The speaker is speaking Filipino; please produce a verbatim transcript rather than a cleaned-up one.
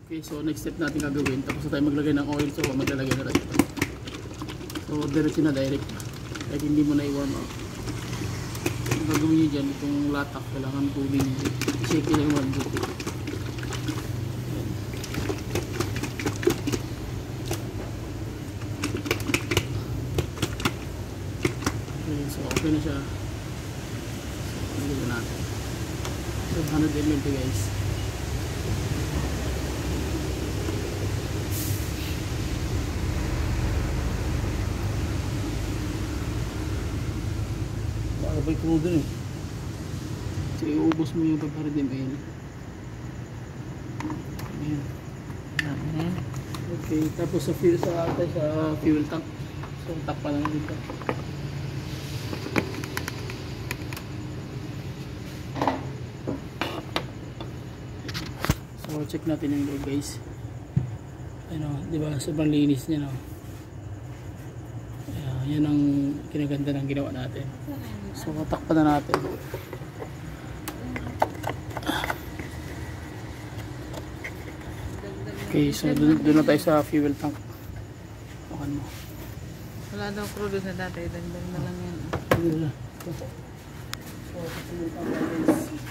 Okay, so next step natin gagawin, tapos na tayo maglagay ng oil, so maglalagay na tayo ito. So diretso na direct, kahit hindi mo na i-warm up. Ang gagawin nyo dyan, itong latak, kailangan tubig, i-shake nyo yung one buti. Okay, so okay na siya. So nilagyan natin. So one hundred milliliters guys. Sabay crudo eh. So iubos mo yung five hundred milliliters. Ayan. Mm-hmm. Okay, tapos sa fuel sa ate sa fuel tank. So takpan lang dito. So check natin yung loob guys. Ano, di ba sobrang linis niya no. Ayan, yan ang kinaganda ng ginawa natin. So takpan na natin. Okay, so dun, dun na tayo sa fuel tank. Pakan mo. Wala daw crudo sa dati, dagdag na lang yan. Dun na. So, sa fuel tank guys.